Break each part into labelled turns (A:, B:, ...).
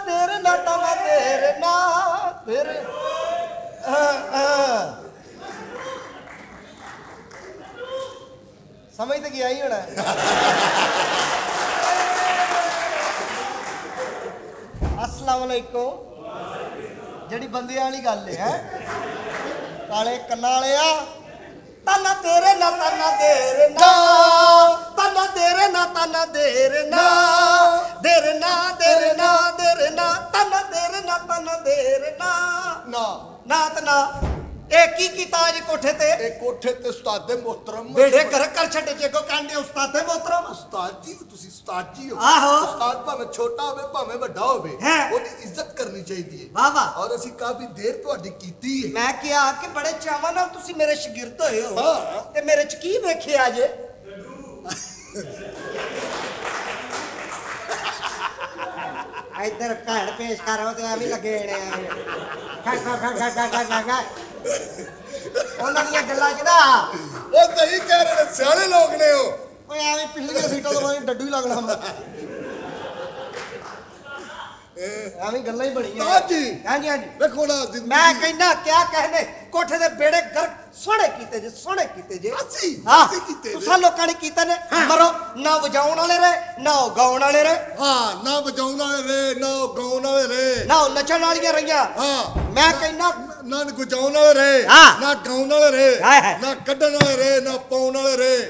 A: तेरे ना ताना तेरे ना तेरे समझ तो गया ही होना अस्सलाम वालेकुम जड़ी बंदे वाली गल है काले कन्ना वाले ताना तेरे ना ताना तेरे ना ताना तेरे ना ताना तेरे ना तेरे ना तेरे ना तेरे ना ताना तेरे ना ताना तेरे ना
B: ना
A: नात ना एक ही कीता अज कोठे ते
B: कोठे ते उस्ताद मोहतरम
A: बेड़े घर कर छड़े जे को कहंदे उस्ताद मोहतरम
B: उस्ताद जी तुसी उस्ताद जी हो
A: आहो
B: उस्ताद भावे छोटा होवे भावे बड़ा होवे ओदी इज्जत करनी चाहिए
A: वाह वाह
B: और ਅਸੀਂ काफी देर ਤੁਹਾਡੀ ਕੀਤੀ है
A: मैं क्या कि बड़े चावां नाल तुसी मेरे शागिर्द होए हो
B: हां
A: ते मेरे च की वेखिया जे इधर भैन पेश कर ते एवं लगे ने ਉਹਨਾਂ ਦੀਆਂ ਗੱਲਾਂ ਚ ਨਾ
B: ਉਹ ਨਹੀਂ ਕਹਿ ਰਹੇ ਸਿਆਣੇ ਲੋਕ ਨੇ ਉਹ
A: ਓਏ ਐਵੇਂ ਪਿਛਲੀਆਂ ਸੀਟਾਂ ਤੋਂ ਬਾਅਦ ਡੱਡੂ ਹੀ ਲੱਗਣਾ ਹੁੰਦਾ ਐਵੇਂ ਗੱਲਾਂ ਹੀ ਬਣੀਆਂ
B: ਹਾਂਜੀ
A: ਹਾਂਜੀ ਹਾਂਜੀ
B: ਵੇਖੋ ਨਾ
A: ਮੈਂ ਕਹਿੰਦਾ ਕਿਆ कहने ਕੋਠੇ ਦੇ ਬੇੜੇ ਘਰ ਸੋਹਣੇ ਕੀਤੇ ਜੇ
B: ਅਸੀਂ
A: ਕੀਤੇ ਤੁਸੀਂ ਲੋਕਾਂ ਨੇ ਕੀਤੇ ਨੇ ਮਰੋ ਨਾ ਵਜਾਉਣ ਵਾਲੇ ਰਹੇ ਨਾ ਗਾਉਣ ਵਾਲੇ ਰਹੇ
B: ਹਾਂ ਨਾ ਵਜਾਉਣ ਵਾਲੇ ਰਹੇ ਨਾ ਗਾਉਣ ਵਾਲੇ ਰਹੇ
A: ਨਾ ਨੱਚਣ ਵਾਲੀਆਂ ਰਹੀਆਂ
B: ਹਾਂ
A: ਮੈਂ ਕਹਿੰਦਾ
B: ਨਾ ਵਜਾਉਣ ਵਾਲੇ ਰਹੇ ਨਾ ਗਾਉਣ ਵਾਲੇ ਰਹੇ ਨਾ ਕੱਢਣ ਵਾਲੇ ਰਹੇ ਨਾ ਪਾਉਣ ਵਾਲੇ ਰਹੇ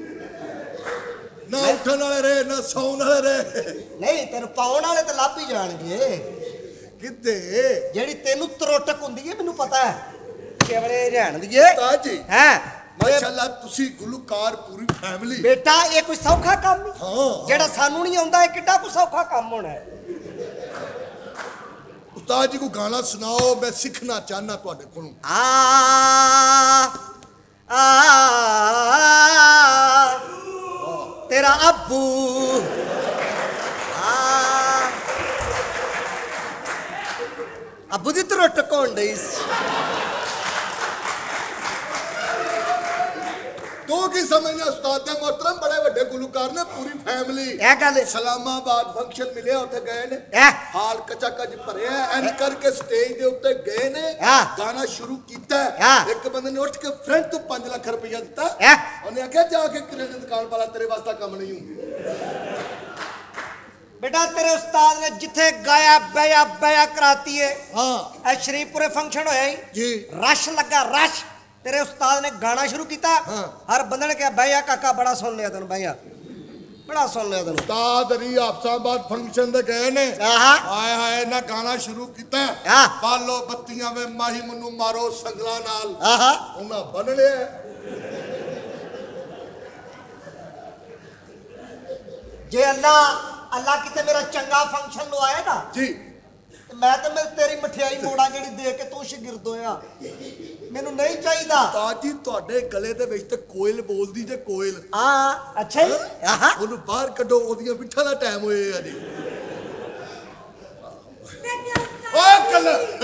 B: ਨਾ ਉੱਠਣ ਵਾਲੇ ਰਹੇ ਨਾ ਸੌਣ ਵਾਲੇ ਰਹੇ
A: ਨਹੀਂ ਤੈਨੂੰ ਪਾਉਣ ਵਾਲੇ ਤਾਂ ਲੱਭ ਹੀ ਜਾਣਗੇ
B: ਕਿੱਥੇ
A: ਜਿਹੜੀ ਤੈਨੂੰ ਤਰੋਟਕ ਹੁੰਦੀ ਹੈ ਮੈਨੂੰ ਪਤਾ ਹੈ केवले रहन दिए
B: उस्ताद जी
A: हैं
B: माशाल्लाह तुसी गुलकार पूरी फैमिली
A: बेटा ये कोई सौखा काम नहीं
B: हां
A: जेड़ा सानू नहीं आंदा है किड्डा कोई सौखा काम होना है
B: उस्ताद जी को गाना सुनाओ मैं सीखना चाहना ਤੁਹਾਡੇ ਕੋਲੋਂ
A: तेरा अब्बू अब्बू दी तरट कौन दई
B: तो की समझना उस्ताद दे मोहतरम बड़े बड़े गुलकार ने पूरी फैमिली
A: ए गल
B: सलामाबाद फंक्शन मिले उथे गए ने हाल कचा कच भरे एंकर के स्टेज दे उत्ते गए ने गाना शुरू कीता एक बंदे ने उठ के फ्रंट तो 5 लाख रुपया दिता उन्हें आख्या जाके किराने दुकान वाला तेरे वास्ते काम नहीं हूं
A: बेटा तेरे उस्ताद ने जिथे गाया बया बया कराती है
B: हां
A: ए शरीफपुरे फंक्शन होया
B: जी
A: रश लगा रश तेरे उस्ताद ने गाना शुरू किया हर बंदे ने कहा भैया काका बड़ा सुन लिया तेन भैया बड़ा सुन लिया तेन
B: उस्ताद अली आपसाबाद फंक्शन दे गए ने हाय हाय ना गाना शुरू किया बालो बत्तियां वे माही मनु मारो संगला नाल उन्हां बन लिया
A: जे अल्लाह किते मेरा चंगा फंक्शन लो आया ना
B: जी
A: मैं तो मैं तेरी मठियाई मोड़ा जेड़ी दे के तू शागिर्द होया मेनू नहीं चाहिदा
B: उस्ताद जी ਤੁਹਾਡੇ ਗਲੇ ਦੇ ਵਿੱਚ ਤੇ ਕੋਇਲ ਬੋਲਦੀ ਜੇ ਕੋਇਲ
A: अच्छा जी
B: ਉਹਨੂੰ ਬਾਹਰ ਕੱਢੋ ਉਹਦੀਆਂ ਮਿੱਠਾ ਦਾ ਟਾਈਮ ਹੋਏ ਆ ਜੀ ਓਏ ਕੱਲ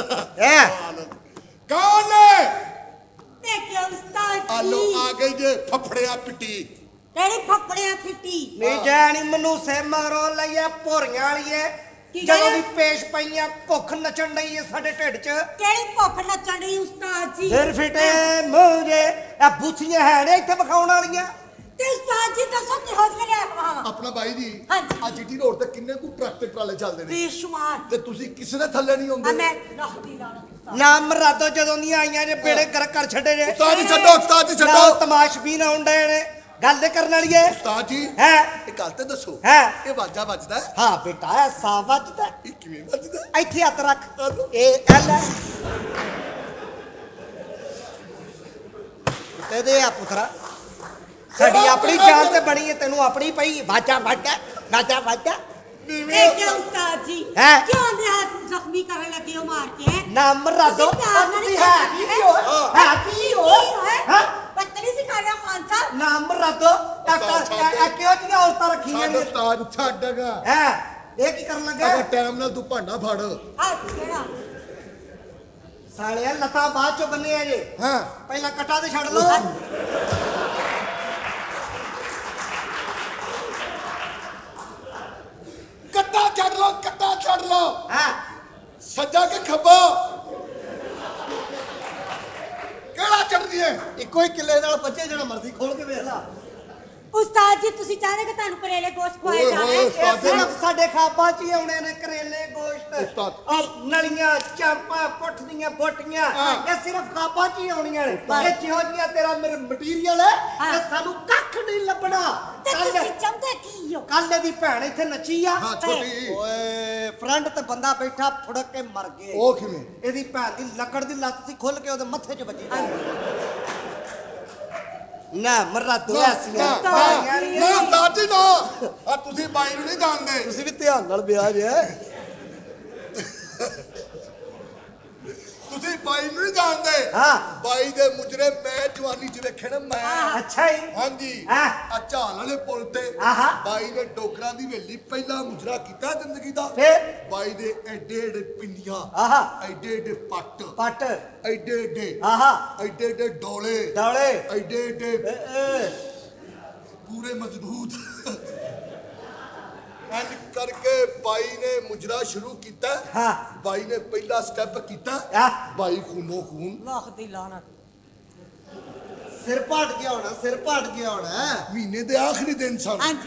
B: ਕੌਣ ਹੈ
C: ਤੇ ਕਿ ਉਸਤਾਦ ਜੀ
B: ਆਲੋ ਆ ਗਈ ਜੇ ਫਫੜਿਆ ਪਿੱਟੀ
C: ਕਿਹੜੀ ਫੱਪੜਿਆ ਫਿੱਟੀ
A: ਨਹੀਂ ਜਾਣੀ ਮਨੂੰ ਸੇ ਮਗਰੋਂ ਲਈਏ ਭੋਰੀਆਂ ਵਾਲੀਏ ਜਦੋਂ ਵੀ ਪੇਸ਼ ਪਈਆਂ ਭੁੱਖ ਨਚਣ ਨਹੀਂ ਹੈ ਸਾਡੇ ਢਿੱਡ 'ਚ
C: ਕਿਹੜੀ ਭੁੱਖ ਨੱਚਣ ਦੀ ਉਸਤਾਦ ਜੀ
A: ਦਿਲ ਫਿਟੇ ਮੂਰੇ ਆ ਬੁੱਥੀਆਂ ਹੈ ਨੇ ਇੱਥੇ ਵਿਖਾਉਣ ਵਾਲੀਆਂ
C: ਤੇ ਉਸਤਾਦ ਜੀ ਦੱਸੋ ਕਿ ਹੋ ਗਿਆ
B: ਆਪਣਾ ਬਾਈ ਜੀ
C: ਹਾਂਜੀ
B: ਆ ਜੀਟੀ ਰੋਡ ਤੇ ਕਿੰਨੇ ਕੁ ਟਰੱਕ ਤੇ ਟਰਾਲੇ ਚੱਲਦੇ ਨੇ
C: ਬੇਸ਼ੁਮਾਰ
B: ਤੇ ਤੁਸੀਂ ਕਿਸੇ ਦੇ ਥੱਲੇ ਨਹੀਂ ਆਉਂਦੇ
C: ਮੈਂ ਰੱਖਦੀ ਲਾਣਾ
A: ਨਾਮ ਰਾਤੋਂ ਜਦੋਂ ਦੀਆਂ ਆਈਆਂ ਜੇ ਬੇੜੇ ਕਰ ਛੱਡੇ ਜੇ
B: ਉਸਤਾਦ ਜੀ ਛੱਡੋ ਉਸਤਾਦ ਜੀ ਛੱਡੋ
A: ਤਮਾਸ਼ਬੀਨ ਆਉਂਦੇ ਨੇ ਗੱਲ ਕਰਨ ਵਾਲੀ ਹੈ
B: ਉਸਤਾਦ ਜੀ
A: ਹੈ
B: ਇਹ ਗੱਲ ਤੇ ਦੱਸੋ ਇਹ ਵਾਜਾ ਵੱਜਦਾ
A: ਹਾਂ ਬੇਟਾ ਇਹ ਸਾ ਵੱਜਦਾ
B: ਇਹ ਕਿਵੇਂ ਵੱਜਦਾ
A: ਇੱਥੇ ਹੱਥ ਰੱਖ ਇਹ ਐਲ ਤੇ ਦੇ ਆ ਪੁੱਤਰਾ ਸਾਡੀ ਆਪਣੀ ਜਾਨ ਤੇ ਬਣੀ ਹੈ ਤੈਨੂੰ ਆਪਣੀ ਪਈ ਵਾਜਾ ਵੱਜਦਾ
C: ਇਹ ਕਿ ਉਸਤਾਦ ਜੀ ਕਿਉਂ ਦੇ ਹੱਥ ਜ਼ਖਮੀ ਕਰਨ ਲੱਗੇ ਹੋ ਮਾਰ ਕੇ
A: ਨਾਮ ਰਾਜ਼ੋ ਤੁਸੀਂ ਹੈ ਕੀ ਹੋ
C: ਪਤਨੀ ਸੀ ਕਾਰਿਆ ਖਾਨ ਸਾਹਿਬ
A: ਨਾਮ ਰਾਜ਼ੋ ਕਿਉਂ ਦੀਆਂ ਔਰਤਾਂ ਰੱਖੀਆਂ ਨੇ
B: ਉਸਤਾਦ ਛੱਡਗਾ
A: ਇਹ ਕੀ ਕਰਨ ਲੱਗਾ
B: ਟਾਈਮ ਨਾਲ ਤੂੰ ਭਾਂਡਾ ਫੜ
C: ਕਿਹੜਾ
A: ਸਾਲਿਆ ਲਤਾ ਬਾਅਦ ਚੋਂ ਬੰਨੇ ਆ ਜੇ ਪਹਿਲਾਂ ਕਟਾ ਤੇ ਛੱਡ ਲੋ
B: ਕੱਟਾ ਛੱਡ ਲੋ लो कट्टा छड़ लो
A: हां
B: सज्जा के खब्बा केड़ा चढ़ दिए
A: इको ही किले नाल बच्चे जेड़ा मर्जी खोल के वेख ला
C: ਉਸਤਾਦ ਜੀ ਤੁਸੀਂ ਚਾਹਦੇ ਕਿ ਤੁਹਾਨੂੰ ਕਰੇਲੇ ਗੋਸ਼ਤ ਖਵਾਏ
B: ਓਏ
C: ਜਾਵੇ
B: ਹੋਏ।
A: ਇਹ ਸਿਰਫ ਸਾਡੇ ਖਾਬਾਂ 'ਚ ਹੀ ਆਉਣੇ ਨੇ ਕਰੇਲੇ ਗੋਸ਼ਤ
B: ਉਸਤਾਦ।
A: ਔਰ ਨਲੀਆਂ ਚਾਂਪਾਂ ਪੁੱਠ ਦੀਆਂ ਬੋਟੀਆਂ ਇਹ ਸਿਰਫ ਖਾਬਾਂ 'ਚ ਹੀ ਆਉਣੀਆਂ ਨੇ ਇਹ ਜਿਹੋ ਜਿਹਾ ਤੇਰਾ ਮਟੀਰੀਅਲ ਹੈ ਇਹ ਸਾਨੂੰ ਕੱਖ ਨਹੀਂ ਲੱਭਣਾ
C: ਤੇ ਤੁਸੀਂ ਚਾਹੁੰਦੇ ਕੀ ਹੋ
A: ਕੱਲ ਦੀ ਭੈਣ ਇੱਥੇ ਨੱਚੀ ਆ
B: ਹਾਂ ਛੋਟੀ
A: ਓਏ ਫਰੰਟ ਤੇ ਬੰਦਾ ਬੈਠਾ ਫੁੜਕ ਕੇ ਮਰ ਗਿਆ
B: ਉਹ ਕਿਵੇਂ
A: ਇਹਦੀ ਭੈਣ ਦੀ ਲੱਕੜ ਦੀ ਲੱਤ ਸੀ ਖੁੱਲ ਕੇ ਉਹਦੇ ਮੱਥੇ 'ਚ ਵੱਜੀ ਨਾ ਮਰਰਾ ਦੁਆ ਸੀ
B: ਨਾ ਦਾਦੀ ਨਾ ਆ ਤੁਸੀਂ ਬਾਈ ਨੂੰ ਨਹੀਂ ਜਾਣਦੇ
A: ਤੁਸੀਂ ਵੀ ਧਿਆਨ ਨਾਲ ਵਿਆਹ ਜੇ
B: ਤੁਸੀਂ ਬਾਈ ਨੂੰ ਨਹੀਂ ਜਾਣਦੇ
A: ਹਾਂ
B: ਬਾਈ ਦੇ ਮੁਜਰੇ ਮੈਂ ਜਵਾਨੀ ਚ ਵੇਖੇ ਨਾ ਮੈਂ
A: ਅੱਛਾ ਹੀ
B: ਹਾਂਜੀ
A: ਹਾਂ।
B: ਆ ਝਾਲ ਵਾਲੇ ਪੁੱਲ ਤੇ
A: ਆਹਾ।
B: ਬਾਈ ਨੇ ਡੋਗਰਾਂ ਦੀ ਵੇਲੀ ਪਹਿਲਾ ਮੁਜਰਾ ਕੀਤਾ ਜ਼ਿੰਦਗੀ ਦਾ
A: ਫਿਰ
B: ਬਾਈ ਦੇ ਐਡੇ ਐਡੇ ਪਿੰਡੀਆਂ
A: ਆਹਾ
B: ਐਡੇ ਐਡੇ ਪੱਟ
A: ਪੱਟ
B: ਐਡੇ ਐਡੇ
A: ਆਹਾ
B: ਐਡੇ ਐਡੇ ਡੋਲੇ
A: ਡੌਲੇ
B: ਐਡੇ ਐਡੇ ਪੂਰੇ ਮਜ਼ਬੂਤ ਐਂਡ ਕਰਕੇ ਬਾਈ ਨੇ ਮੁਜਰਾ ਸ਼ੁਰੂ ਕੀਤਾ
A: ਹਾਂ।
B: ਬਾਈ ਨੇ ਪਹਿਲਾ ਸਟੈਪ ਕੀਤਾ ਬਾਈ ਖੂਨੋ ਖੂਨ
C: ਲੱਖ ਦੀ ਲਾਨਤ
A: ਸਿਰ ਪਾਟ ਗਿਆ ਹੋਣਾ
B: ਮਹੀਨੇ ਦੇ ਆਖਰੀ ਦਿਨ ਸਨ
C: ਹਾਂਜੀ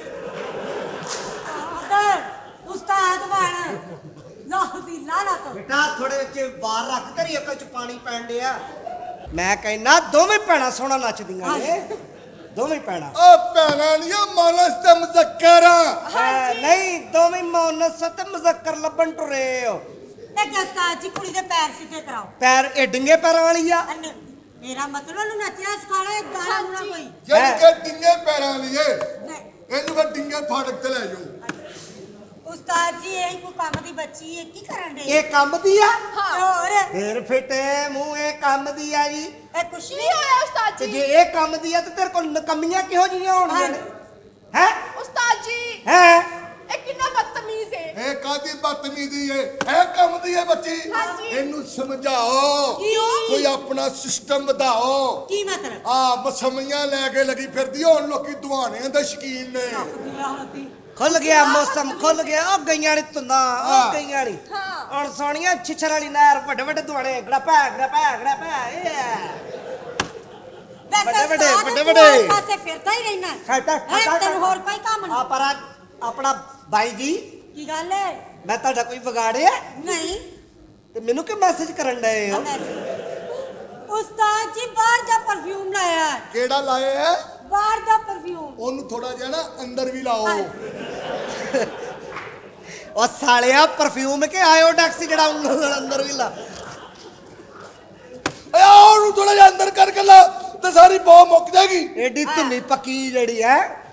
C: ਉਸਤਾਦ ਬਣ ਲੱਖ ਦੀ ਲਾਨਤ
A: ਬੇਟਾ ਥੋੜੇ ਵਿੱਚ ਬਾਹਰ ਰੱਖ ਤੇਰੀ ਅੱਖ 'ਚ ਪਾਣੀ ਪੈਣ ਡਿਆ ਮੈਂ ਕਹਿੰਦਾ ਦੋਵੇਂ ਭੈਣਾਂ ਸੋਹਣਾ ਨੱਚਦੀਆਂ ਨੇ ਦੋਵੇਂ ਭੈਣਾਂ
B: ਓ ਭੈਣਾਂ ਦੀਆਂ ਮਾਨਸ ਤੇ ਮੁਜ਼ੱਕਰਾਂ
A: ਨਹੀਂ ਦੋਵੇਂ ਮੌਨਸ ਤੇ ਮੁਜ਼ੱਕਰ ਲੱਭਣ ਟੁਰੇ ਹੋ
C: ਤੇ ਉਸਤਾਦ ਜੀ ਕੁੜੀ ਦੇ ਪੈਰ ਸਿੱਧੇ ਕਰਾਓ
A: ਪੈਰ ਇਹ ਡਿੰਗੇ ਪੈਰਾਂ ਵਾਲੀ ਆ
C: ਮੇਰਾ ਮਤਲਬ ਉਹਨੂੰ ਨੱਚਣਾ ਸਿਖਾਣਾ ਗਾਣਾ ਨਾ ਕੋਈ
B: ਯਾਨੀ ਕਿ ਡਿੰਗੇ ਪੈਰਾਂ ਲਈਏ
C: ਨਹੀਂ
B: ਇਹਨੂੰ ਫਿਰ ਡਿੰਗੇ ਫਾੜਕ ਤੇ ਲੈ ਜਾਓ
C: ਉਸਤਾਦ ਜੀ ਇਹ ਕੋ ਕੰਮ ਦੀ ਬੱਚੀ ਹੈ ਕੀ ਕਰਨ ਦੇ
A: ਇਹ ਕੰਮ ਦੀ ਆ
C: ਹੋਰ
A: ਫੇਰ ਫਿੱਟੇ ਮੂੰਹ ਇਹ ਕੰਮ ਦੀ ਆ ਜੀ
C: ਇਹ ਕੁਛ ਨਹੀਂ ਹੋਇਆ ਉਸਤਾਦ
A: ਤੇ ਜੇ ਇਹ ਕੰਮ ਦੀ ਆ ਤੇ ਤੇਰੇ ਕੋਲ ਨਕਮੀਆਂ ਕਿਹੋ ਜਿਹੀਆਂ ਹੋਣਗੀਆਂ ਨੇ ਹੈ
D: ਉਸਤਾਦ ਜੀ
A: ਹੈ
D: ਇਹ ਕਿੰਨਾ ਬਦਤਮੀਜ਼ ਹੈ
B: ਇਹ ਕਾਦੀ ਬਦਤਮੀਜ਼ੀ ਏ ਇਹ ਕੰਮ ਦੀ ਏ ਬੱਚੀ
D: ਹਾਂਜੀ।
B: ਇਹਨੂੰ ਸਮਝਾਓ ਕੋਈ ਆਪਣਾ ਸਿਸਟਮ ਵਧਾਓ
C: ਕੀ ਮਤਲਬ
B: ਆ ਮਸਮੀਆਂ ਲੈ ਕੇ ਲੱਗੀ ਫਿਰਦੀ ਹੁਣ ਲੋਕੀ ਦੁਆਣਿਆਂ ਦੇ ਸ਼ਕੀਨ ਨੇ
A: ਖੁੱਲ ਗਿਆ ਮੌਸਮ ਖੁੱਲ ਗਿਆ ਉਹ ਗਈਆਂ ਨੇ ਤੁੰਦਾ ਉਹ ਗਈਆਂ ਨੇ ਹੁਣ ਸੋਹਣੀਆਂ ਛਿਛਰ ਵਾਲੀ ਨਹਿਰ ਵੱਡੇ ਵੱਡੇ ਦੁਆਣੇ ਗੜਪਾ ਇਹ ਵੱਡੇ।
C: ਪਾਸੇ ਫਿਰਦਾ ਹੀ ਰਹਿਣਾ
A: ਖੜਤਾ
C: ਤੈਨੂੰ ਹੋਰ ਕੋਈ ਕੰਮ
A: ਆ
C: ਨਹੀਂ
A: ਪਰ ਆਪਣਾ ਬਾਈ ਜੀ
C: ਕੀ ਗੱਲ ਹੈ
A: ਮੈਂ ਤੁਹਾਡਾ ਕੋਈ ਵਿਗਾੜਿਆ
C: ਨਹੀਂ
A: ਤੇ ਮੈਨੂੰ ਕਿ ਮੈਸੇਜ ਕਰਨ ਡਏ ਹੋ
C: ਉਸਤਾਦ ਜੀ ਬਾਹਰ ਦਾ ਪਰਫਿਊਮ ਲਾਇਆ
B: ਕਿਹੜਾ ਲਾਏ ਹੈ
C: ਬਾਹਰ ਦਾ ਪਰਫਿਊਮ
B: ਉਹਨੂੰ ਥੋੜਾ ਜਿਹਾ ਨਾ ਅੰਦਰ ਵੀ ਲਾਓ
A: ਉਹ ਸਾਲਿਆ ਪਰਫਿਊਮ ਕੇ ਆਇਓਡੈਕਸ ਜਿਹੜਾ ਅੰਦਰ ਵੀ ਲਾ
B: ਉਹਨੂੰ ਥੋੜਾ ਜਿਹਾ ਅੰਦਰ ਕਰਕੇ ਲਾ ਤੇ ਸਾਰੀ ਬੋ ਮੁੱਕ ਜਾਏਗੀ
A: ਏਡੀ ਧੁੰਨੀ ਪੱਕੀ ਜਿਹੜੀ ਹੈ